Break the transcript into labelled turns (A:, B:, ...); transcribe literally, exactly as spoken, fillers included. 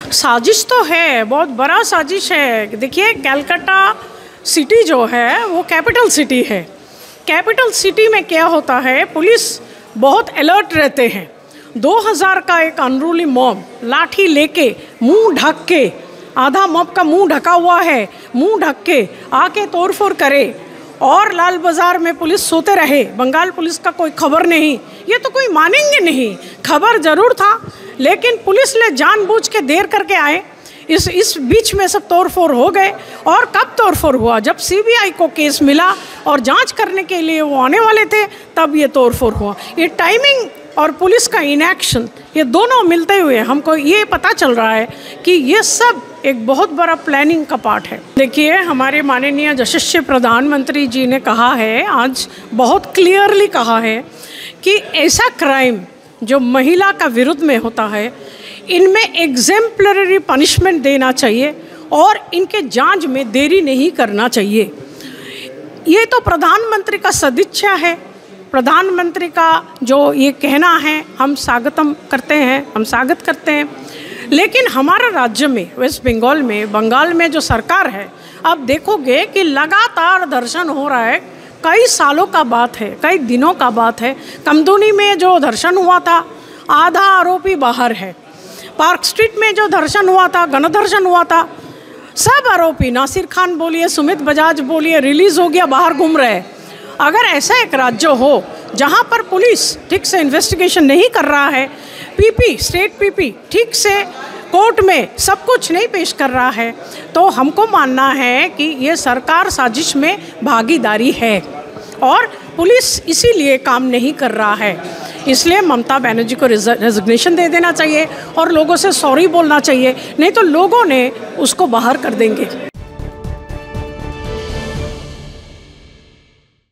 A: साजिश तो है, बहुत बड़ा साजिश है। देखिए, कलकत्ता सिटी जो है वो कैपिटल सिटी है। कैपिटल सिटी में क्या होता है, पुलिस बहुत अलर्ट रहते हैं। दो हज़ार का एक अनरूली मॉब लाठी लेके, मुंह ढक के, आधा मॉब का मुंह ढका हुआ है, मुंह ढक के आके तोड़फोड़ करे और लाल बाज़ार में पुलिस सोते रहे। बंगाल पुलिस का कोई खबर नहीं, ये तो कोई मानेंगे नहीं। खबर ज़रूर था, लेकिन पुलिस ने जानबूझ के देर करके आए। इस इस बीच में सब तोड़फोड़ हो गए। और कब तोड़फोड़ हुआ? जब सीबीआई को केस मिला और जांच करने के लिए वो आने वाले थे, तब ये तोड़फोड़ हुआ। ये टाइमिंग और पुलिस का इनएक्शन, ये दोनों मिलते हुए हमको ये पता चल रहा है कि ये सब एक बहुत बड़ा प्लानिंग का पार्ट है। देखिए, हमारे माननीय यशस्वी प्रधानमंत्री जी ने कहा है, आज बहुत क्लियरली कहा है कि ऐसा क्राइम जो महिला का विरुद्ध में होता है, इनमें एग्जेम्पलरी पनिशमेंट देना चाहिए और इनके जांच में देरी नहीं करना चाहिए। ये तो प्रधानमंत्री का सदिच्छा है, प्रधानमंत्री का जो ये कहना है, हम स्वागतम करते हैं, हम स्वागत करते हैं। लेकिन हमारा राज्य में, वेस्ट बंगाल में, बंगाल में जो सरकार है, अब देखोगे कि लगातार दर्शन हो रहा है। कई सालों का बात है, कई दिनों का बात है। कमदुनी में जो दर्शन हुआ था, आधा आरोपी बाहर है। पार्क स्ट्रीट में जो दर्शन हुआ था, गणदर्शन हुआ था, सब आरोपी, नासिर खान बोलिए, सुमित बजाज बोलिए, रिलीज़ हो गया, बाहर घूम रहे। अगर ऐसा एक राज्य हो जहाँ पर पुलिस ठीक से इन्वेस्टिगेशन नहीं कर रहा है, पीपी, स्टेट पीपी ठीक से कोर्ट में सब कुछ नहीं पेश कर रहा है, तो हमको मानना है कि ये सरकार साजिश में भागीदारी है और पुलिस इसीलिए काम नहीं कर रहा है। इसलिए ममता बनर्जी को रेजिग्नेशन दे देना चाहिए और लोगों से सॉरी बोलना चाहिए, नहीं तो लोगों ने उसको बाहर कर देंगे।